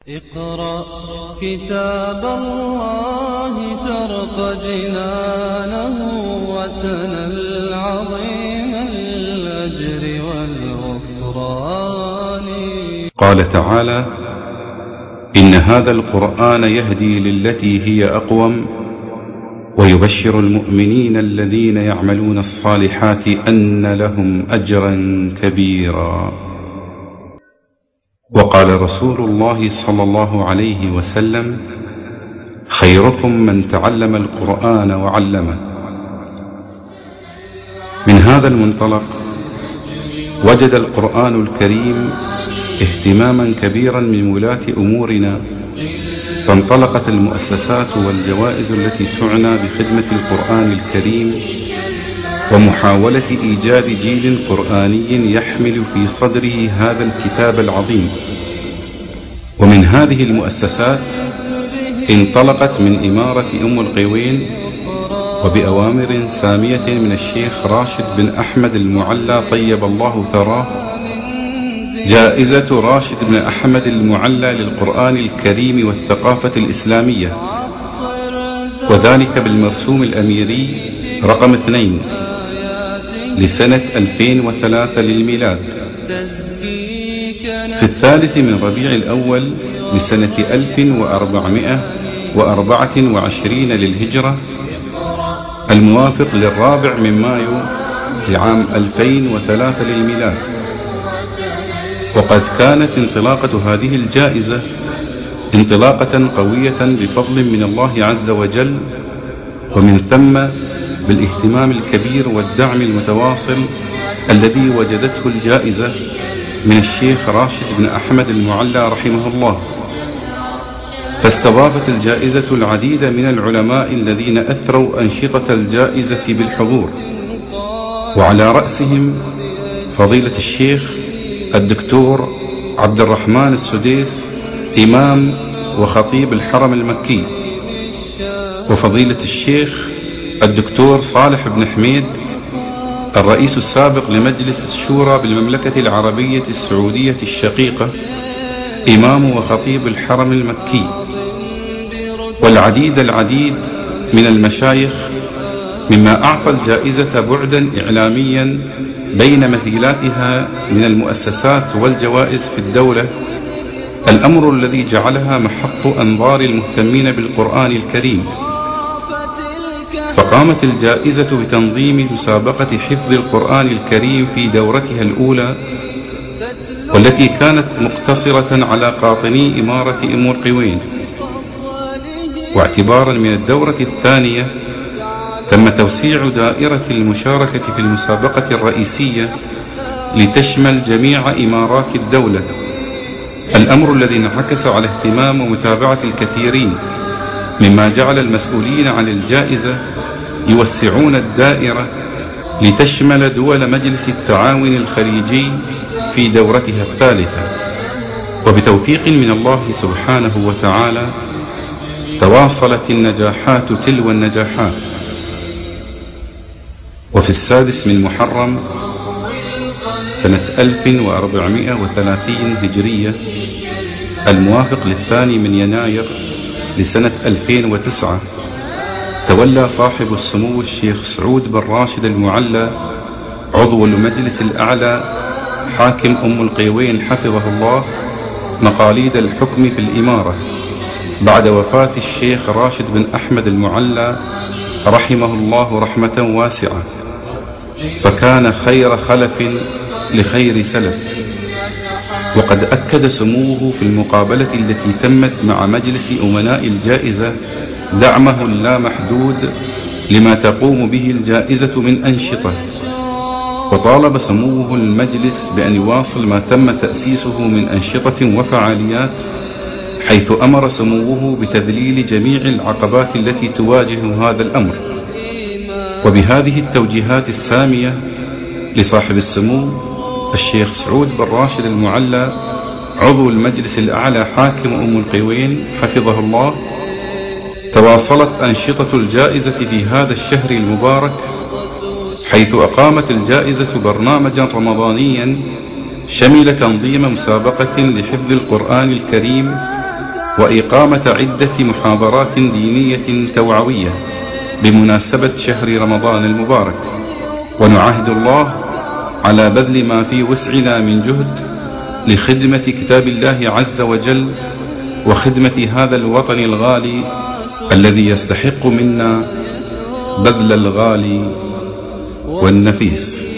اقرأ كتاب الله ترق جنانه وتنل عظيم الأجر والغفران. قال تعالى: إن هذا القرآن يهدي للتي هي أقوم ويبشر المؤمنين الذين يعملون الصالحات أن لهم أجرا كبيرا. وقال رسول الله صلى الله عليه وسلم: خيركم من تعلم القرآن وعلمه. من هذا المنطلق وجد القرآن الكريم اهتماما كبيرا من ولاة أمورنا، فانطلقت المؤسسات والجوائز التي تعنى بخدمة القرآن الكريم ومحاولة إيجاد جيل قرآني يحمل في صدره هذا الكتاب العظيم. ومن هذه المؤسسات انطلقت من إمارة أم القوين وبأوامر سامية من الشيخ راشد بن أحمد المعلى طيب الله ثراه جائزة راشد بن أحمد المعلى للقرآن الكريم والثقافة الإسلامية، وذلك بالمرسوم الأميري رقم 2 لسنة 2003 للميلاد، في 3 من ربيع الأول لسنة 1424 للهجرة، الموافق للرابع من مايو لعام 2003 للميلاد. وقد كانت انطلاقة هذه الجائزة انطلاقة قوية بفضل من الله عز وجل، ومن ثم بالاهتمام الكبير والدعم المتواصل الذي وجدته الجائزة من الشيخ راشد بن أحمد المعلى رحمه الله. فاستضافت الجائزة العديد من العلماء الذين أثروا أنشطة الجائزة بالحضور، وعلى رأسهم فضيلة الشيخ الدكتور عبد الرحمن السديس إمام وخطيب الحرم المكي، وفضيلة الشيخ الدكتور صالح بن حميد الرئيس السابق لمجلس الشورى بالمملكة العربية السعودية الشقيقة إمام وخطيب الحرم المكي، والعديد من المشايخ، مما أعطى الجائزة بعدا إعلاميا بين مثيلاتها من المؤسسات والجوائز في الدولة، الأمر الذي جعلها محط أنظار المهتمين بالقرآن الكريم. فقامت الجائزة بتنظيم مسابقة حفظ القرآن الكريم في دورتها الأولى، والتي كانت مقتصرة على قاطني إمارة أم القوين. واعتبارا من الدورة الثانية تم توسيع دائرة المشاركة في المسابقة الرئيسية لتشمل جميع إمارات الدولة، الأمر الذي انعكس على اهتمام ومتابعة الكثيرين، مما جعل المسؤولين عن الجائزة يوسعون الدائرة لتشمل دول مجلس التعاون الخليجي في دورتها الثالثة. وبتوفيق من الله سبحانه وتعالى تواصلت النجاحات تلو النجاحات. وفي 6 من محرم سنة 1430 هجرية، الموافق ل2 من يناير لسنة 2009، تولى صاحب السمو الشيخ سعود بن راشد المعلى عضو المجلس الأعلى حاكم أم القوين حفظه الله مقاليد الحكم في الإمارة بعد وفاة الشيخ راشد بن أحمد المعلى رحمه الله رحمة واسعة، فكان خير خلف لخير سلف. وقد أكد سموه في المقابلة التي تمت مع مجلس أمناء الجائزة دعمه اللامحدود لما تقوم به الجائزة من أنشطة، وطالب سموه المجلس بأن يواصل ما تم تأسيسه من أنشطة وفعاليات، حيث أمر سموه بتذليل جميع العقبات التي تواجه هذا الأمر. وبهذه التوجيهات السامية لصاحب السمو الشيخ سعود بن راشد المعلى عضو المجلس الأعلى حاكم أم القوين حفظه الله، تواصلت أنشطة الجائزة في هذا الشهر المبارك، حيث أقامت الجائزة برنامجا رمضانيا شمل تنظيم مسابقة لحفظ القرآن الكريم وإقامة عدة محاضرات دينية توعوية بمناسبة شهر رمضان المبارك، ونعاهد الله على بذل ما في وسعنا من جهد لخدمة كتاب الله عز وجل وخدمة هذا الوطن الغالي الذي يستحق منا بذل الغالي والنفيس.